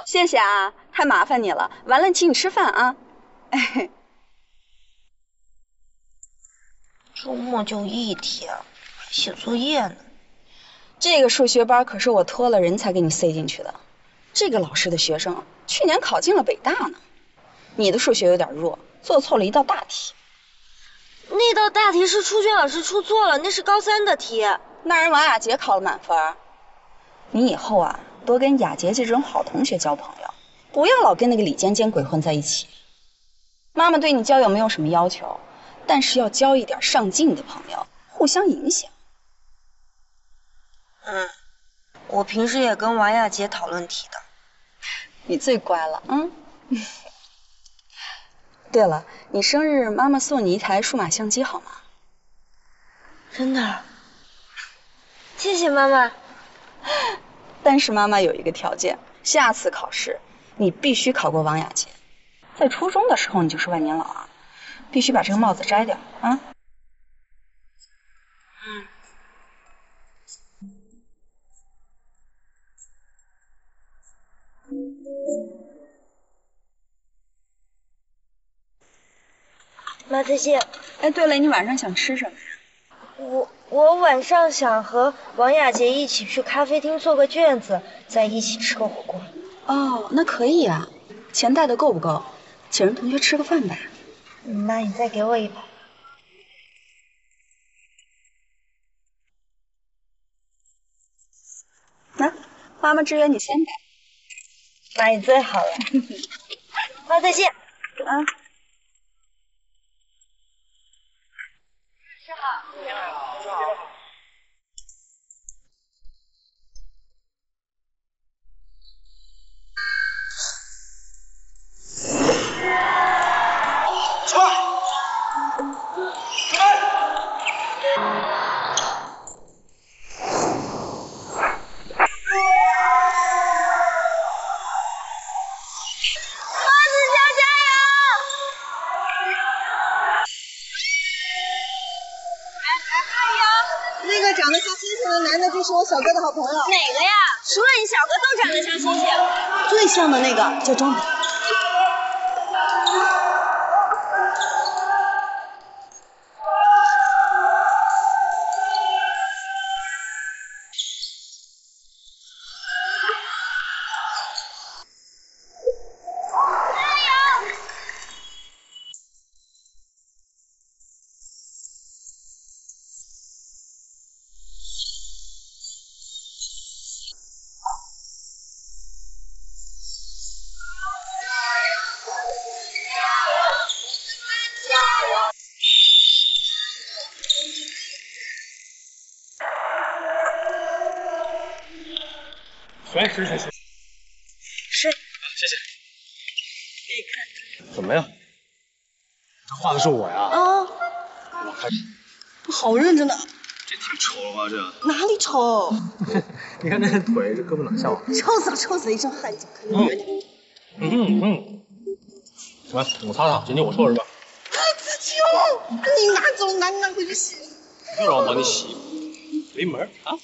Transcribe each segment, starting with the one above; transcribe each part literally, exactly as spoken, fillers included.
谢谢啊，太麻烦你了。完了，请你吃饭啊。哎， 周末就一天，还写作业呢。 这个数学班可是我托了人才给你塞进去的。这个老师的学生去年考进了北大呢。你的数学有点弱，做错了一道大题。 那道大题是出卷老师出错了，那是高三的题。 那人王雅洁考了满分。你以后啊，多跟雅洁这种好同学交朋友，不要老跟那个李尖尖鬼混在一起。妈妈对你交友没有什么要求，但是要交一点上进的朋友，互相影响。 嗯，我平时也跟王雅洁讨论题的。 你最乖了，嗯。对了，你生日妈妈送你一台数码相机好吗？ 真的？谢谢妈妈。 但是妈妈有一个条件，下次考试你必须考过王雅洁。在初中的时候你就是万年老二，必须把这个帽子摘掉啊。 嗯。妈再见。 哎，对了，你晚上想吃什么呀？ 我我晚上想和王雅洁一起去咖啡厅做个卷子，再一起吃个火锅。 哦，那可以啊。钱带的够不够？请人同学吃个饭呗。 嗯，那你再给我一百。 那妈妈支援你先呗。 妈你最好了。妈再见。 啊。 你好。你好。你好。出来！准备！ 那个长得像星星的男的，就是我小哥的好朋友。 哪个呀？除了你小哥都长得像星星。 最像的那个叫张北。 随时学习。 是。 啊，谢谢。你看。怎么样？这画的是我呀。 啊。 我开始。 好认真的。 这挺丑了吧？这。 哪里丑？ 你看这腿，这胳膊哪像我？ 臭死了，臭死了，一身汗就可以远点。 嗯嗯嗯。什么？我擦擦，今天我错是吧？ 哎，子清，你拿走，拿拿回去洗。 又让我帮你洗，没门啊！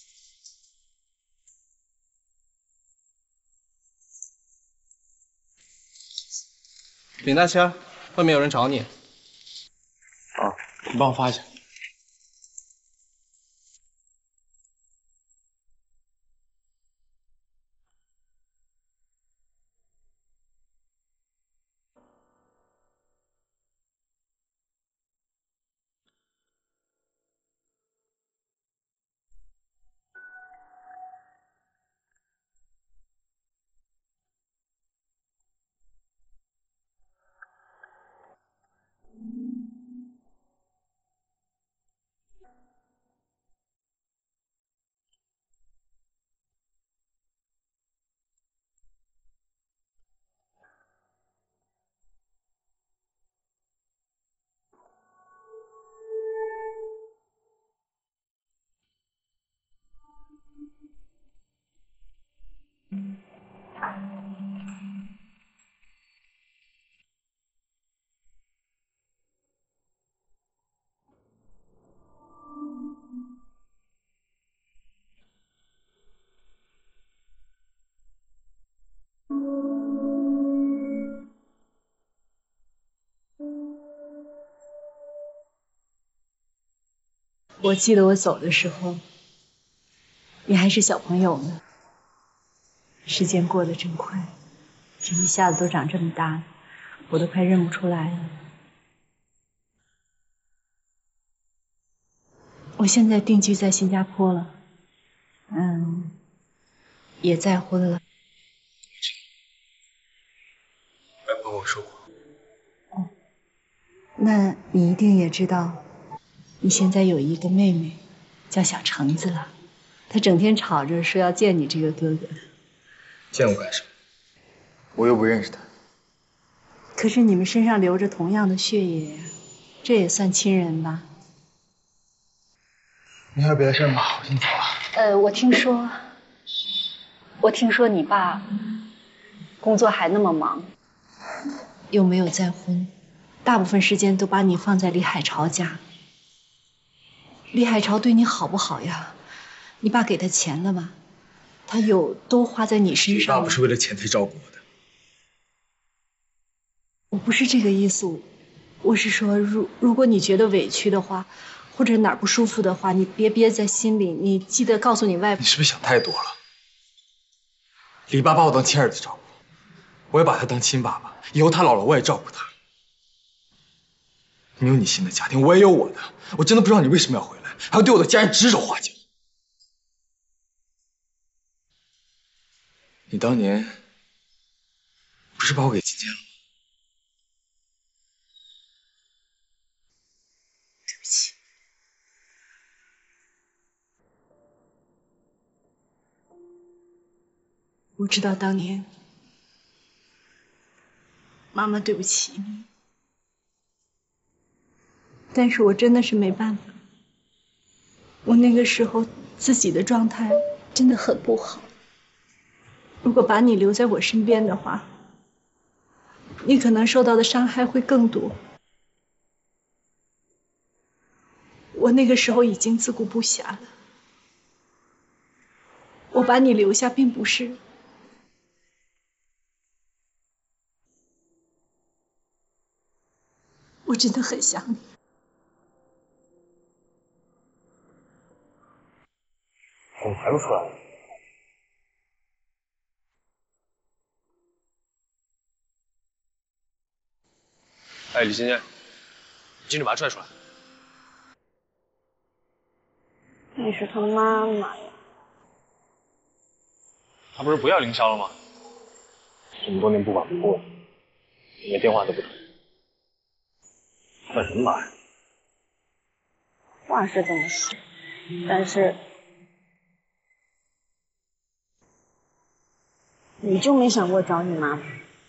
领带签，外面有人找你。 啊，你帮我发一下。 我记得我走的时候，你还是小朋友呢。时间过得真快，这一下子都长这么大了，我都快认不出来了。我现在定居在新加坡了，嗯，也再婚了。 外婆跟我说过。 哦，那你一定也知道，你现在有一个妹妹，叫小橙子了。她整天吵着说要见你这个哥哥。 见我干什么？我又不认识他。 可是你们身上流着同样的血液呀，这也算亲人吧？ 你还有别的事吗？我先走了。 呃，我听说，我听说你爸工作还那么忙，又没有再婚，大部分时间都把你放在李海潮家。李海潮对你好不好呀？你爸给他钱了吗？他有都花在你身上吗？ 你爸不是为了钱才照顾我的。 我不是这个意思，我是说，如如果你觉得委屈的话，或者哪儿不舒服的话，你别憋在心里，你记得告诉你外婆。 你是不是想太多了？李爸把我当亲儿子照顾，我也把他当亲爸爸。以后他老了，我也照顾他。你有你新的家庭，我也有我的。我真的不知道你为什么要回来，还要对我的家人指手画脚。你当年不是把我给强奸了吗？ 对不起。我知道当年妈妈对不起你，但是我真的是没办法。我那个时候自己的状态真的很不好。如果把你留在我身边的话，你可能受到的伤害会更多。我那个时候已经自顾不暇了。我把你留下并不是。我真的很想你。 怎么还不出来？哎，李欣欣，进去把他拽出来。 你是他妈妈呀？ 他不是不要凌霄了吗？这么多年不管不顾，连电话都不通，算什么妈呀？ 话是这么说，但是你就没想过找你妈妈？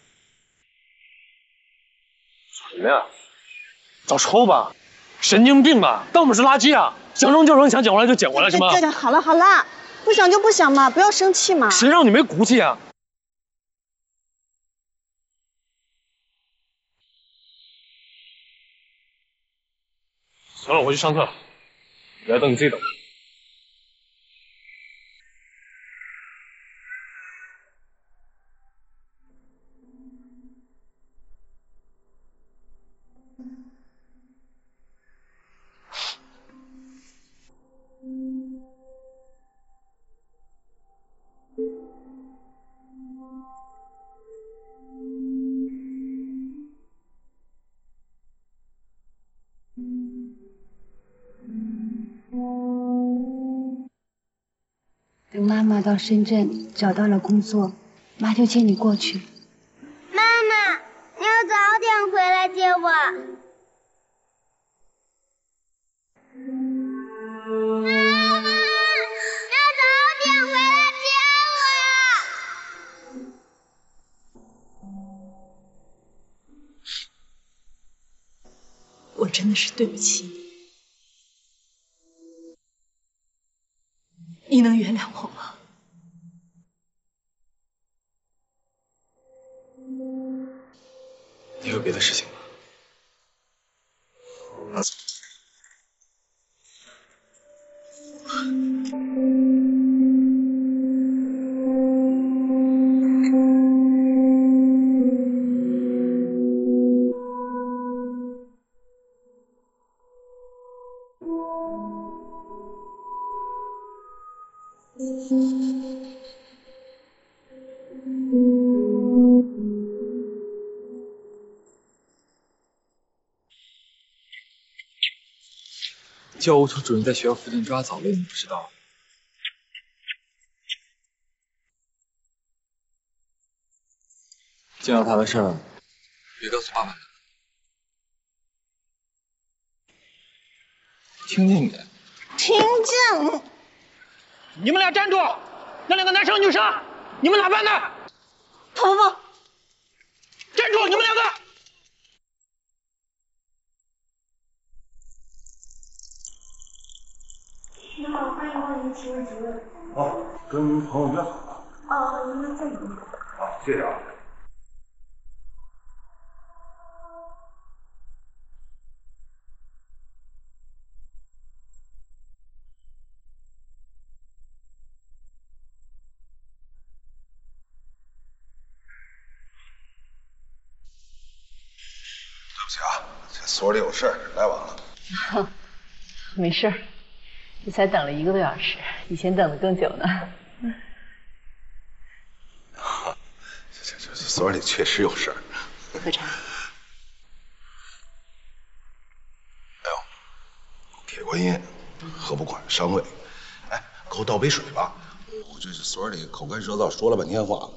找什么呀？找抽吧！神经病吧？当我们是垃圾啊？想扔就扔，想捡回来就捡回来，行吗？ 对对，好了好了，不想就不想嘛，不要生气嘛。 谁让你没骨气啊？行了，我回去上课了，你要等你自己等。 等妈妈到深圳找到了工作，妈就接你过去。 妈妈，你要早点回来接我。妈妈，要早点回来接我。我真的是对不起你。你能原谅我吗？ 你有别的事情吗？那走。 教务处主任在学校附近抓早恋，你不知道？见到他的事儿，别告诉爸爸。听见没？ 听见。 你们俩站住！那两个男生女生，你们哪班的？ 跑跑跑！ 站住！你们两个！ 你好，欢迎光临，请问几位？ 哦，跟朋友约好了。 哦，您能再等一会儿？ 好，谢谢啊。对不起啊，这所里有事儿，来晚了。 没事儿，这才等了一个多小时，以前等的更久呢。 这这这所里确实有事儿。 喝茶。 哎呦，铁观音，喝不惯伤胃。哎，给我倒杯水吧，我这是所里口干舌燥，说了半天话了。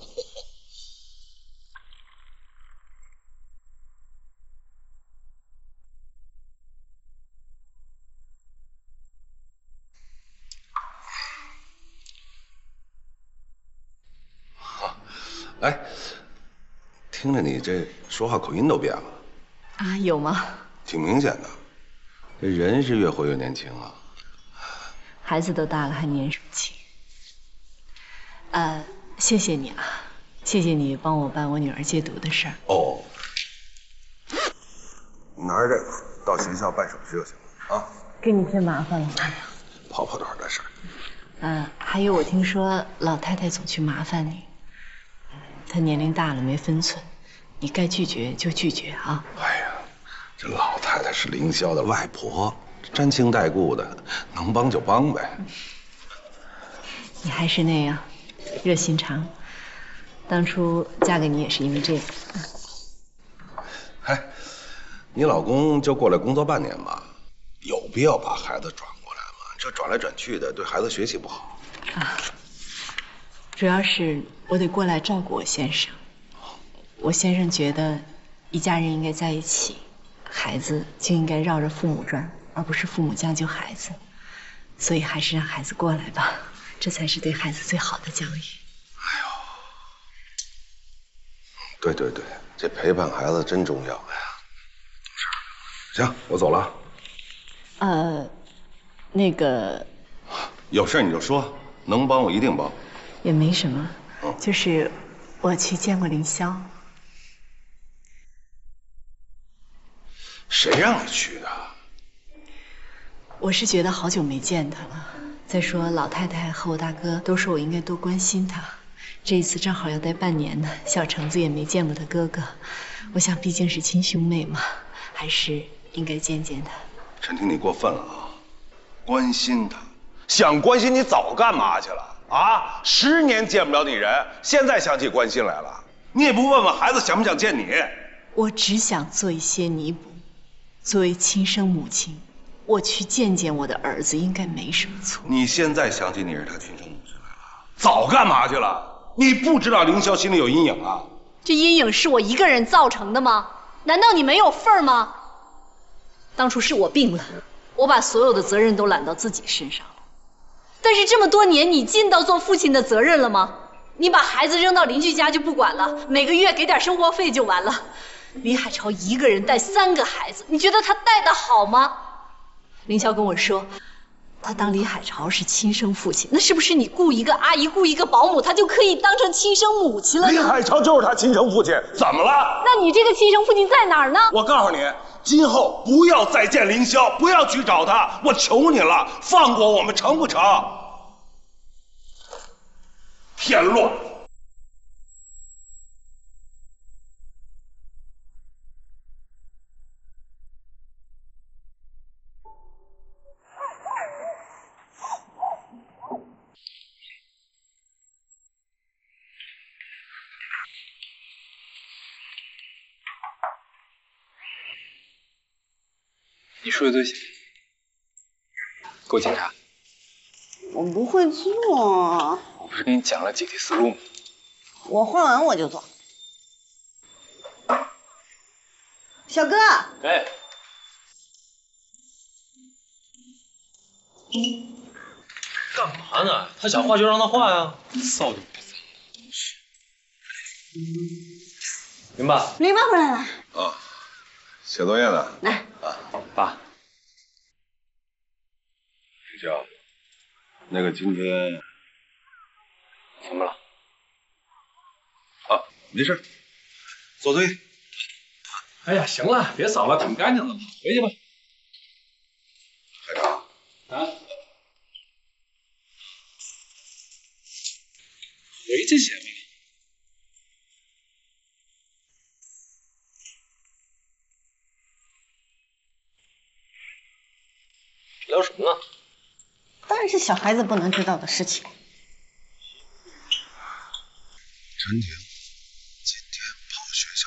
哎，听着你这说话口音都变了啊？有吗？ 挺明显的。这人是越活越年轻啊。 孩子都大了，还年什么轻？呃，谢谢你啊，谢谢你帮我办我女儿戒毒的事儿。 哦，你拿着这个到学校办手续就行了啊。 给你添麻烦了。 跑跑腿的事儿。 嗯、呃，还有我听说老太太总去麻烦你。他年龄大了没分寸，你该拒绝就拒绝啊！ 哎呀，这老太太是凌霄的外婆，沾亲带故的，能帮就帮呗。 你还是那样热心肠，当初嫁给你也是因为这个。 哎，你老公就过来工作半年吧，有必要把孩子转过来吗？这转来转去的，对孩子学习不好。 啊。主要是我得过来照顾我先生，我先生觉得一家人应该在一起，孩子就应该绕着父母转，而不是父母将就孩子，所以还是让孩子过来吧，这才是对孩子最好的教育。 哎呦，对对对，这陪伴孩子真重要呀。行，我走了。 呃，那个， 有事你就说，能帮我一定帮。 也没什么，就是我去见过凌霄。 谁让你去的？ 我是觉得好久没见他了。再说老太太和我大哥都说我应该多关心他，这一次正好要待半年呢，小橙子也没见过他哥哥，我想毕竟是亲兄妹嘛，还是应该见见他。 陈婷，你过分了啊！关心他，想关心你早干嘛去了？啊，十年见不了你人，现在想起关心来了，你也不问问孩子想不想见你？ 我只想做一些弥补。作为亲生母亲，我去见见我的儿子应该没什么错。 你现在想起你是他亲生母亲来了，早干嘛去了？你不知道凌霄心里有阴影啊？ 这阴影是我一个人造成的吗？难道你没有份儿吗？当初是我病了，我把所有的责任都揽到自己身上了。但是这么多年，你尽到做父亲的责任了吗？你把孩子扔到邻居家就不管了，每个月给点生活费就完了。李海潮一个人带三个孩子，你觉得他带得好吗？凌霄跟我说，他当李海潮是亲生父亲，那是不是你雇一个阿姨，雇一个保姆，他就可以当成亲生母亲了呢？ 李海潮就是他亲生父亲，怎么了？ 那你这个亲生父亲在哪儿呢？ 我告诉你，今后不要再见凌霄，不要去找他，我求你了，放过我们成不成？添乱！ 你说的对，给我检查。 我不会做， 我不是给你讲了解题思路吗？ 我画完我就做。小哥， 哎，干嘛呢？他想画就让他画呀。臊的。林爸， 林爸回来了。 啊，写作业呢。 来， 啊， 爸， 水娇，那个今天怎么了？ 啊，没事，做作业。 哎呀，行了，别扫了，挺干净的，回去吧。 海潮。 啊？回去写吧。聊什么呢？ 当然是小孩子不能知道的事情。 陈婷今天跑学校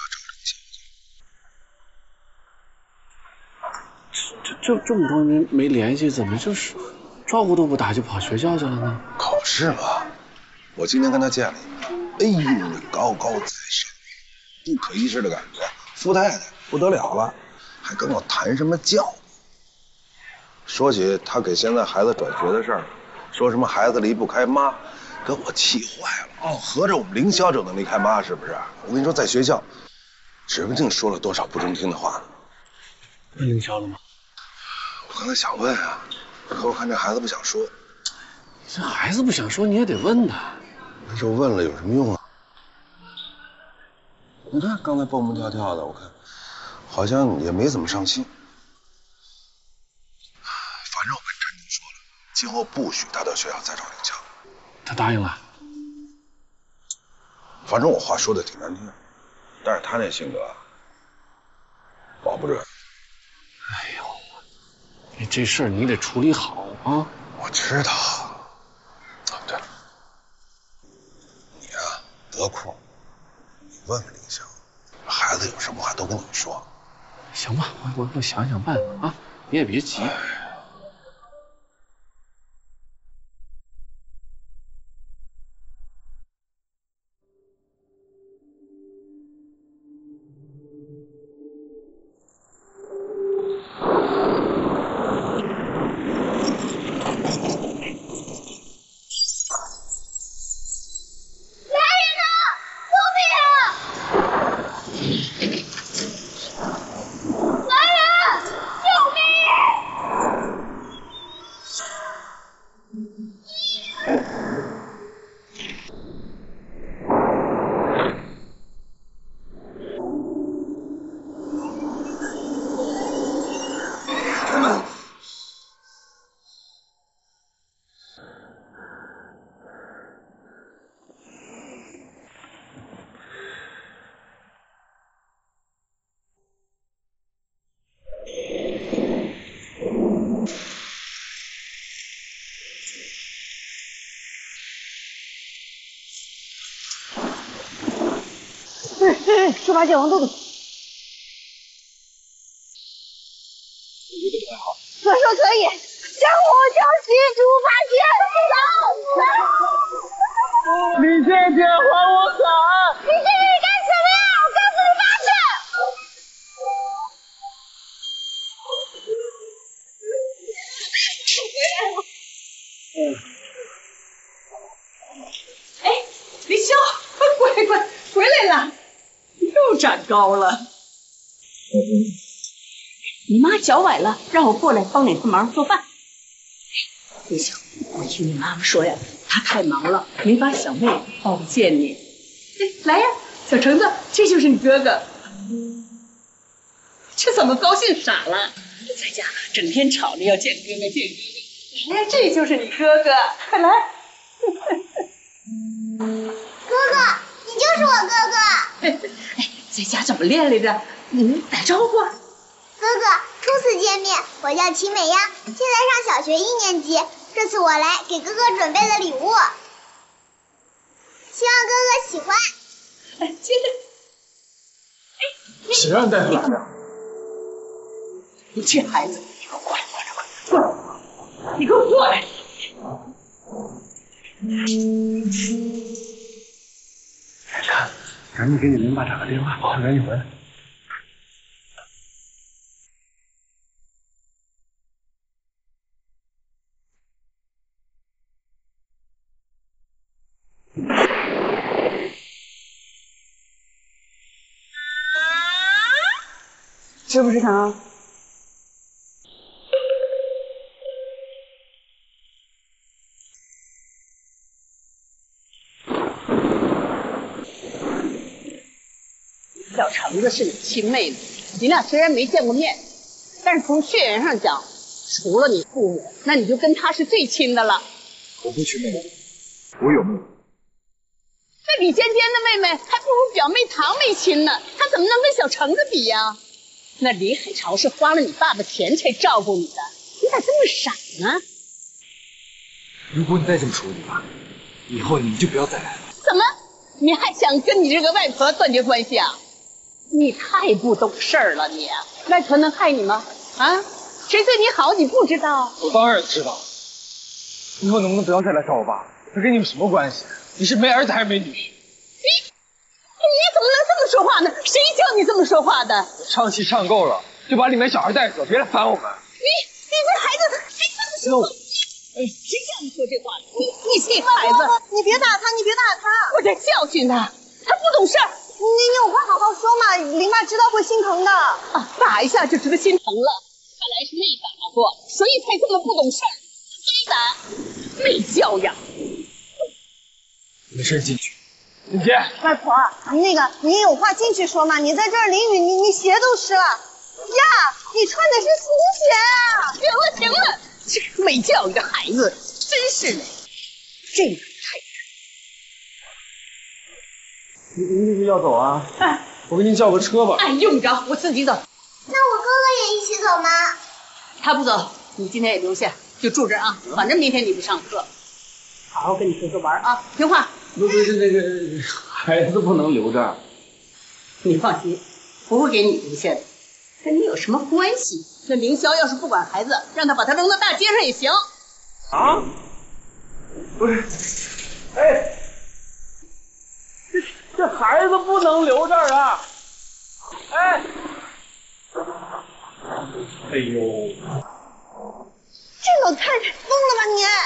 找林小姐。 这这这么多年没联系，怎么就是招呼都不打就跑学校去了呢？ 考试嘛，我今天跟她见了一面，哎呦，那高高在上，不可一世的感觉，富太太不得了了，还跟我谈什么教育。说起她给现在孩子转学的事儿，说什么孩子离不开妈，给我气坏了。哦，合着我们凌霄就能离开妈是不是？我跟你说，在学校，指不定说了多少不中听的话呢。 问凌霄了吗？ 我刚才想问啊，可我看这孩子不想说。 这孩子不想说，你也得问他。 那这问了有什么用啊？你看刚才蹦蹦跳跳的，我看好像也没怎么上心。反正我跟陈婷说了，今后不许他到学校再找凌霄。 他答应了。 反正我话说的挺难听，但是他那性格，保不准。 哎呦，你这事儿你得处理好啊！ 我知道。哦，对了，你呀、啊、得空，你问问凌霄，孩子有什么话都跟你说。 行吧，我我我想想办法啊，你也别急。 猪八戒往肚子。 我觉得不太好。 我说可以，江湖救急，猪八戒走。 李姐姐，还我伞！ 你这是干什么呀？我告诉你八次。 嗯。哎，凌霄，快快回来了！又长高了。你妈脚崴了，让我过来帮你忙做饭。凌霄，我听你妈妈说呀，她太忙了，没把小妹抱见你。哎，来呀，小橙子，这就是你哥哥。这怎么高兴傻了？在家整天吵着要见哥哥见哥哥。来呀，这就是你哥哥，快来。 哥哥，你就是我哥哥。 哎，在家怎么练来着？你们打招呼啊。 哥哥，初次见面，我叫齐美央，现在上小学一年级。这是我来给哥哥准备的礼物，希望哥哥喜欢。 哎，接着。 谁让你带回来的？ 你这孩子，你给我过来，过来，过来，过来，你给我过来！ 看，赶紧给你林爸打个电话，他赶紧回来。 是不是疼？小橙子是你亲妹妹，你俩虽然没见过面，但是从血缘上讲，除了你父母，那你就跟她是最亲的了。 我不亲妹妹，我有妹妹。 那李尖尖的妹妹还不如表妹堂妹亲呢，她怎么能跟小橙子比呀？那李海潮是花了你爸爸钱才照顾你的，你咋这么傻呢？ 如果你再这么说你爸，以后你就不要再来了。 怎么？你还想跟你这个外婆断绝关系啊？你太不懂事儿了你！外婆能害你吗？啊？谁对你好你不知道？ 我当然知道。以后能不能不要再来找我爸？他跟你有什么关系？你是没儿子还是没女婿？ 你你怎么能这么说话呢？谁教你这么说话的？ 唱戏唱够了，就把里面小孩带走，别来烦我们。 你你这孩子还这么说话？哎，谁叫你说这话的？你你这孩子， 你别打他，你别打他！ 我在教训他，他不懂事儿。 你你有话好好说嘛，林爸知道会心疼的。 啊，打一下就知道心疼了，看来是没打过，所以才这么不懂事儿。该打，没教养。 没事，进去。林姐， 外婆，那个你有话进去说嘛，你在这儿淋雨，你你鞋都湿了。呀，你穿的是新鞋啊！ 行了行了，这个没教育的孩子，真是的，这个孩子。 您您是不是要走啊？哎，我给您叫个车吧。 哎，用不着，我自己走。 那我哥哥也一起走吗？ 他不走，你今天也留下，就住这儿啊。反正明天你不上课，好好跟你哥哥玩啊，听话。 不不是那个孩子不能留这儿。 你放心，不会给你留下的，跟你有什么关系？那凌霄要是不管孩子，让他把他扔到大街上也行。 啊？不是，哎，这这孩子不能留这儿啊！哎， 哎呦， 这老太太疯了吧你！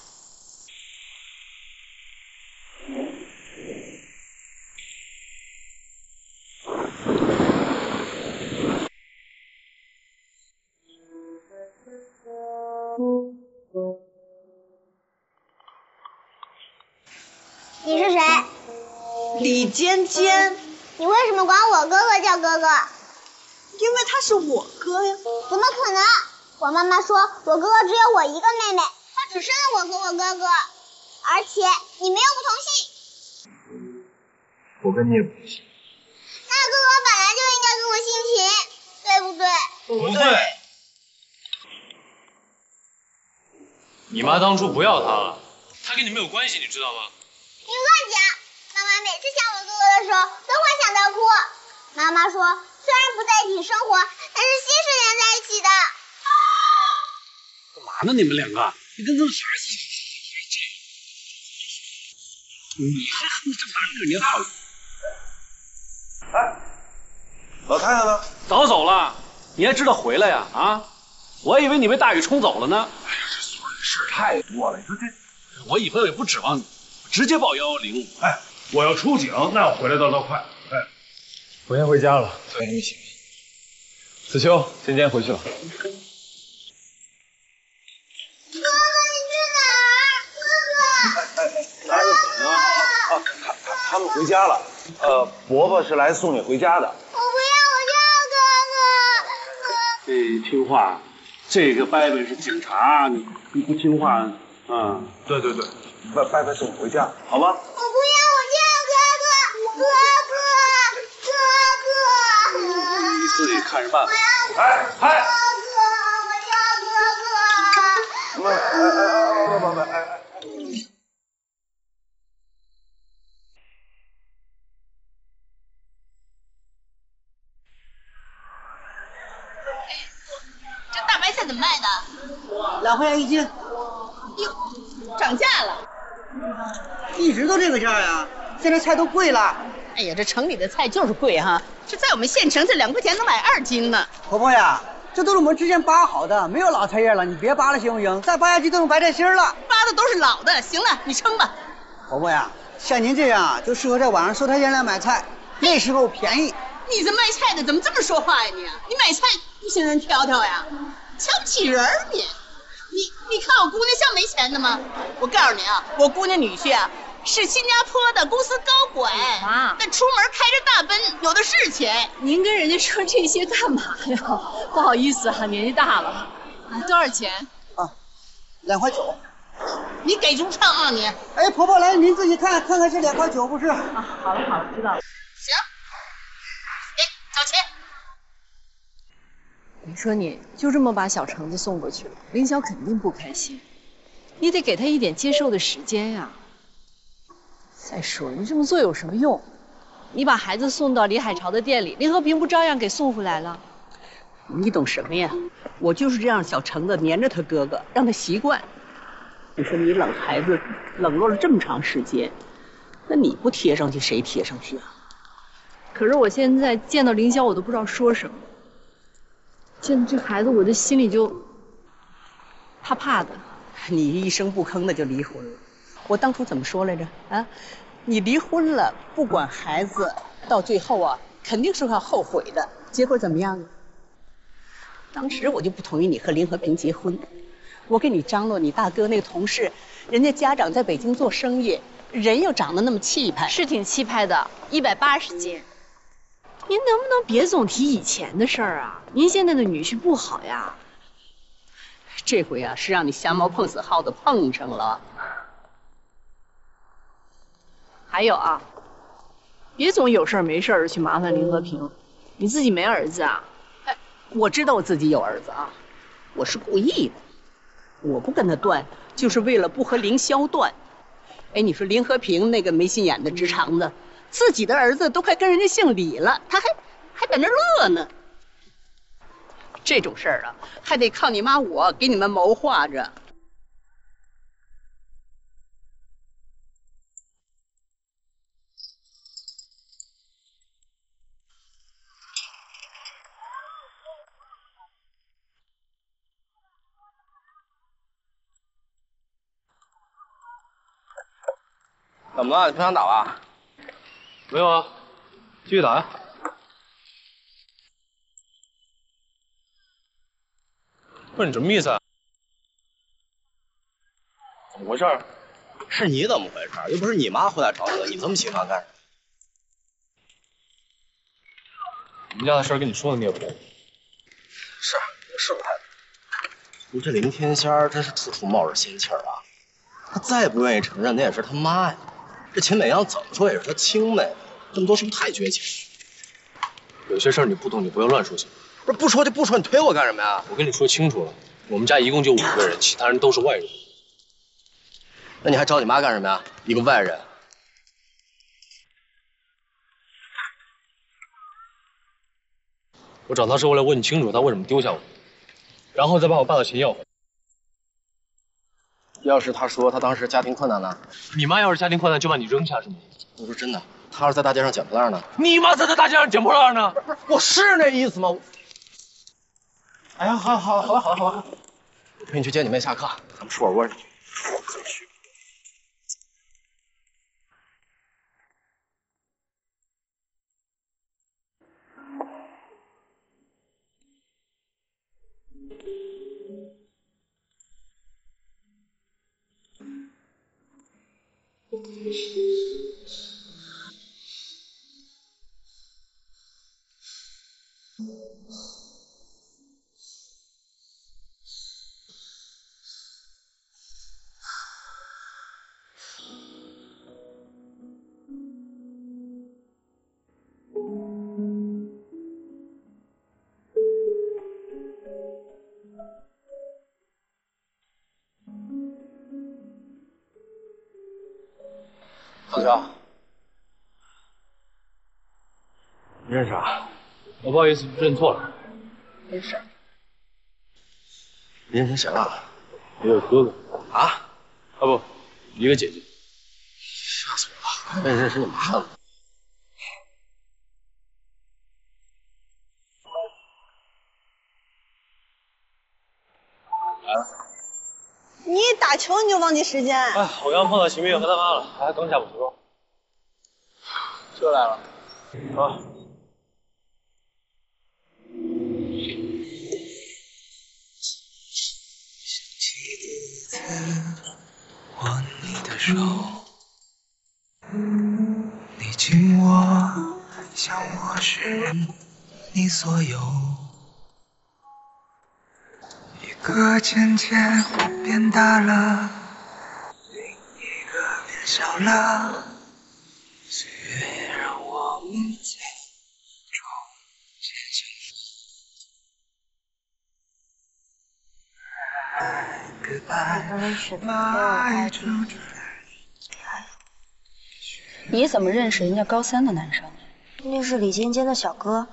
你是谁？ 李尖尖。 你为什么管我哥哥叫哥哥？ 因为他是我哥呀。 怎么可能？我妈妈说我哥哥只有我一个妹妹，她只生了我和我哥哥，而且你们又不同姓。 我跟你也不姓。 那哥哥本来就应该跟我姓秦，对不对？ 不对。你妈当初不要他了，他跟你没有关系，你知道吗？ 你乱讲！妈妈每次想我哥哥的时候，都会想到哭。妈妈说，虽然不在一起生活，但是心是连在一起的。 干嘛呢？你们两个，你跟这孩子这样，你还恨这么大个，你好。 哎，老太太呢？ 早走了，你还知道回来呀？啊，我还以为你被大雨冲走了呢。 哎呀，这所的事太多了，你说这， 我以后也不指望你，直接报幺幺零。 哎，我要出警，那我回来倒倒快。哎， 我先回家了。 没什么行。 子秋，今天回去了。 哪有可能啊？啊，他他他们回家了。呃，伯伯是来送你回家的。 我不要，我就要哥哥。 这听话，这个伯伯是警察，你你不听话，啊？ 对对对，伯伯伯送你回家，好吗？ 我不要，我就要哥哥，哥哥，哥哥。 你自己看着办吧。 哎哎， 哥哥，我要哥哥。 哎哎哎，伯伯哎哎。 两块钱一斤。 哟，涨价了。 一直都这个价呀，现在菜都贵了。 哎呀，这城里的菜就是贵哈，这在我们县城这两块钱能买二斤呢。 婆婆呀，这都是我们之前扒好的，没有老菜叶了，你别扒了行不行？再扒下去都用白菜心了。 扒的都是老的，行了，你称吧。 婆婆呀，像您这样啊，就适合在晚上收摊前来买菜，那时候便宜。 你这卖菜的怎么这么说话呀你？你买菜不行人挑挑呀？瞧不起人儿你？你你看我姑娘像没钱的吗？我告诉你啊，我姑娘女婿啊是新加坡的公司高管， 妈， 那出门开着大奔，有的是钱。 您跟人家说这些干嘛呀？不好意思啊，年纪大了。多少钱？ 啊，两块九。 你给足称啊你！ 哎，婆婆来，您自己看看看是两块九不是？ 啊，好了好了，知道了。 行，给找钱。 你说你就这么把小橙子送过去了，凌霄肯定不开心，你得给他一点接受的时间呀。再说你这么做有什么用？你把孩子送到李海潮的店里，林和平不照样给送回来了？ 你懂什么呀？我就是这样，小橙子黏着他哥哥，让他习惯。你说你冷孩子冷落了这么长时间，那你不贴上去谁贴上去啊？ 可是我现在见到凌霄，我都不知道说什么。见到这孩子，我这心里就怕怕的。 你一声不吭的就离婚了。我当初怎么说来着？啊，你离婚了，不管孩子，到最后啊，肯定是要后悔的。结果怎么样？当时我就不同意你和林和平结婚。我给你张罗你大哥那个同事，人家家长在北京做生意，人又长得那么气派， 是挺气派的，一百八十斤。您能不能别总提以前的事儿啊？您现在的女婿不好呀。 这回啊，是让你瞎猫碰死耗子碰上了。 还有啊，别总有事没事的去麻烦林和平。你自己没儿子啊？ 哎，我知道我自己有儿子啊，我是故意的。我不跟他断，就是为了不和凌霄断。哎，你说林和平那个没心眼的直肠子，自己的儿子都快跟人家姓李了，他还还在那乐呢。这种事儿啊，还得靠你妈我给你们谋划着。 怎么了？你不想打了？ 没有啊，继续打呀。不是你什么意思啊？怎么回事？ 是你怎么回事？又不是你妈回来找你的，你这么喜欢干什么？ 我们家的事跟你说的你也不懂。 是，我是不太懂。不过这林天仙真是处处冒着仙气儿啊！他再不愿意承认，那也是他妈呀。这秦美阳怎么说也是他亲妹妹，这么做是不是太绝情？ 有些事儿你不懂，你不要乱说行吗？ 不是不说就不说，你推我干什么呀？ 我跟你说清楚了，我们家一共就五个人，其他人都是外人。 那你还找你妈干什么呀？一个外人。 我找她是为了问清楚她为什么丢下我，然后再把我爸的钱要回来。 要是他说他当时家庭困难呢？ 你妈要是家庭困难就把你扔下是吗？ 我说真的，他要是在大街上捡破烂呢？ 你妈才在大街上捡破烂呢！ 不是，我是那意思吗？哎呀，好，好了，好了，好了，好了，我陪你去接你妹下课，咱们吃火锅去。同学， 你认识啊？我不好意思，认错了。 没事。 你认识谁了？ 一个哥哥啊？ 啊不，一个姐姐。 吓死我了！还认识你妈呢。 你一打球你就忘记时间。 哎，我刚碰到秦明和他妈了，还刚下补习班。 车来了。 啊。 握你的手，你紧握，像我是你所有。一个渐渐变大了，另一个变小了。岁月让我们在中间你怎么认识人家高三的男生？ 那是李尖尖的小哥。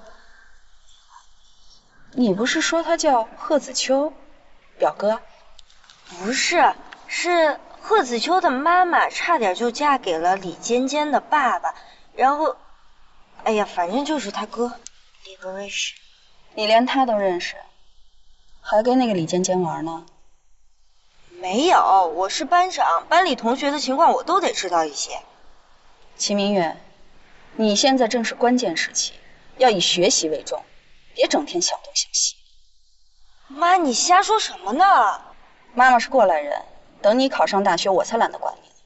你不是说他叫贺子秋，表哥？ 不是，是贺子秋的妈妈差点就嫁给了李尖尖的爸爸，然后，哎呀，反正就是他哥，李不认识。 你连他都认识，还跟那个李尖尖玩呢？ 没有，我是班长，班里同学的情况我都得知道一些。 齐明远，你现在正是关键时期，要以学习为重，别整天想东想西。 妈，你瞎说什么呢？ 妈妈是过来人，等你考上大学，我才懒得管你呢。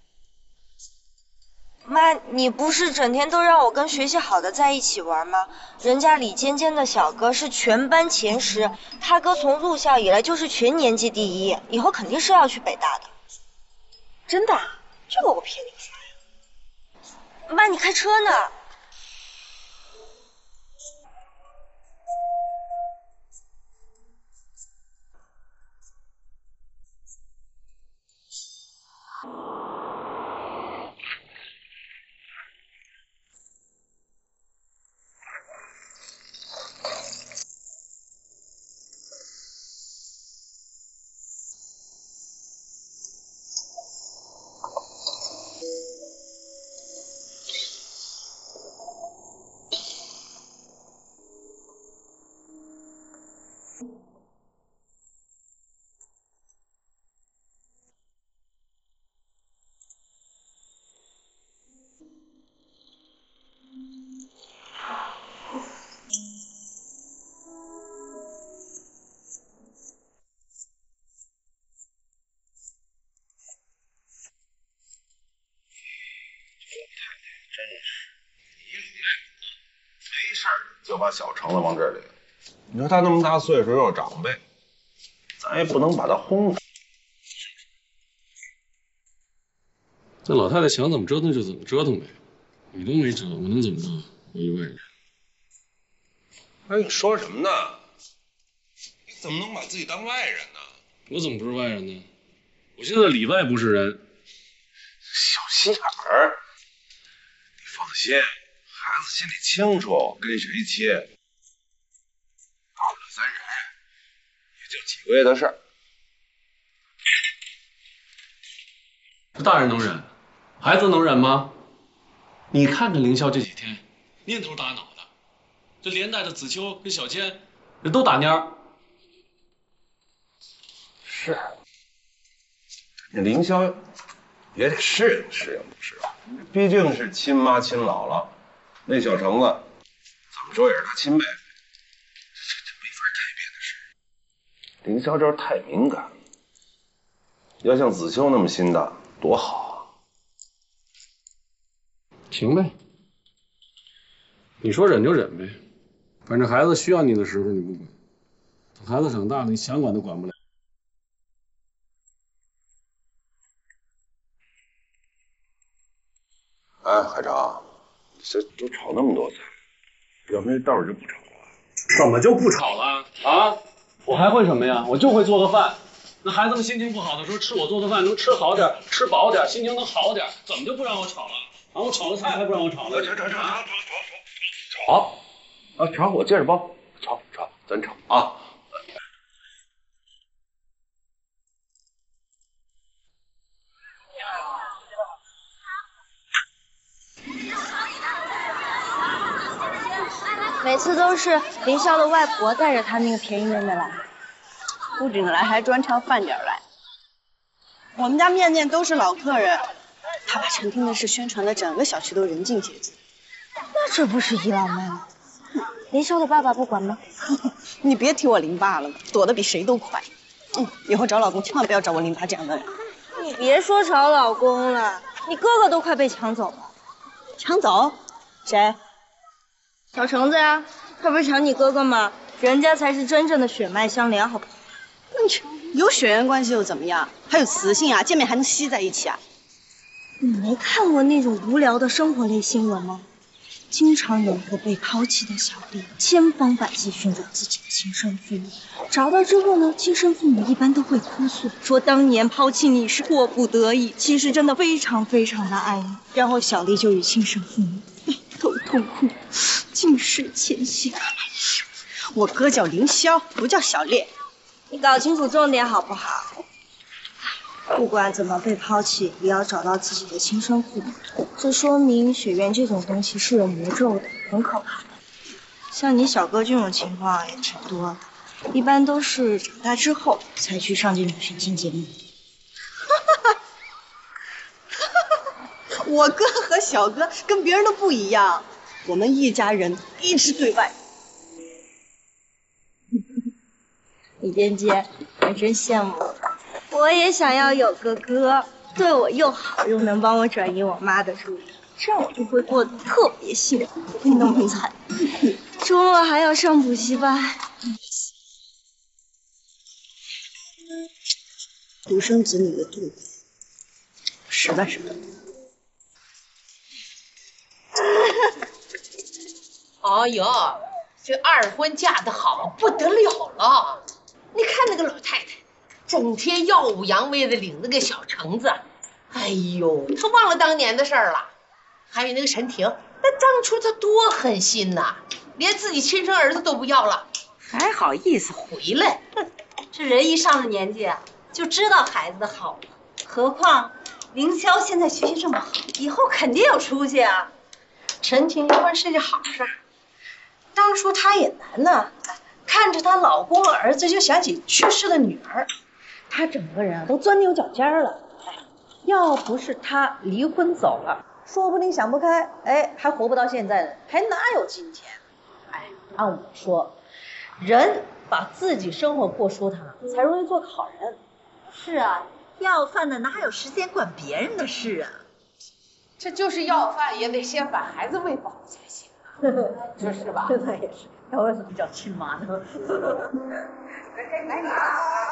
妈，你不是整天都让我跟学习好的在一起玩吗？人家李尖尖的小哥是全班前十，他哥从入校以来就是全年级第一，以后肯定是要去北大的。真的？这个我骗你啥呀？妈，你开车呢？ 真是一路没事就把小橙子往这里。你说他那么大岁数又是长辈，咱也不能把他轰死。 那老太太想怎么折腾就怎么折腾呗，你都没辙，我能怎么着？我一外人。 哎，你说什么呢？你怎么能把自己当外人呢？ 我怎么不是外人呢？我现在里外不是人。 小心眼儿。放心，孩子心里清楚跟谁切。大不了三人，也就几个月的事儿。 这大人能忍，孩子能忍吗？你看看凌霄这几天，蔫头打脑的，这连带着子秋跟小千，这都打蔫。 是，那凌霄也得适应适应不是？毕竟是亲妈亲姥姥，那小橙子怎么说也是他亲妹妹，这这没法改变的事。凌霄这太敏感了，要像子秋那么心大多好啊！ 行呗，你说忍就忍呗，反正孩子需要你的时候你不管，等孩子长大了，你想管都管不了。 哎，海潮，这都炒那么多菜，要不然待会儿就不炒了。 怎么就不炒了啊？我还会什么呀？我就会做个饭。那孩子们心情不好的时候，吃我做的饭能吃好点，吃饱点，心情能好点，怎么就不让我炒了？啊，我炒的菜还不让我炒了？ 炒炒炒炒炒炒炒炒啊！炒我接着包，炒炒咱炒啊！ 每次都是林霄的外婆带着他那个便宜妹妹来， 不仅来，还专挑饭点来。我们家面面都是老客人，他把陈天的事宣传的整个小区都人尽皆知。 那这不是倚老卖老？林霄的爸爸不管吗？ 你别提我林爸了，躲得比谁都快。嗯，以后找老公千万不要找我林爸这样的人。 你别说找老公了，你哥哥都快被抢走了。 抢走？谁？ 小橙子呀，他不是抢你哥哥吗？人家才是真正的血脉相连，好不好？ 有血缘关系又怎么样？还有雌性啊，见面还能吸在一起啊？ 你没看过那种无聊的生活类新闻吗？经常有一个被抛弃的小丽，千方百计寻找自己的亲生父母，找到之后呢，亲生父母一般都会哭诉，说当年抛弃你是迫不得已，其实真的非常非常的爱你。然后小丽就与亲生父母抱头痛哭，尽释前嫌。 我哥叫凌霄，不叫小烈。 你搞清楚重点好不好？不管怎么被抛弃，也要找到自己的亲生父母。这说明血缘这种东西是有魔咒的，很可怕的。像你小哥这种情况也挺多的，一般都是长大之后才去上这种寻亲节目。 我哥和小哥跟别人都不一样，我们一家人一直对外。 李尖尖，我真羡慕。我也想要有个哥，对我又好，又能帮我转移我妈的注意，这样我就会过得特别幸福，不会那么惨。周末还要上补习班， 独生子女的肚子，实在是不。 哎呦，这二婚嫁得好不得了了！你看那个老太太，整天耀武扬威的领着个小橙子，哎呦，她忘了当年的事儿了。还有那个陈婷，那当初她多狠心呐，连自己亲生儿子都不要了，还好意思回来。 这人一上了年纪啊，就知道孩子的好了。何况凌霄现在学习这么好，以后肯定有出息啊。陈婷离婚是件好事儿，当初她也难呢，看着她老公和儿子就想起去世的女儿，她整个人啊都钻牛角尖了。哎，要不是她离婚走了，说不定想不开，哎，还活不到现在呢，还哪有今天？哎，按我说，人把自己生活过舒坦，才容易做个好人。是啊，要饭的哪有时间管别人的事啊？ 这就是要饭也得先把孩子喂饱才行，就是吧？ 那也是，那为什么叫亲妈呢？ 来来你。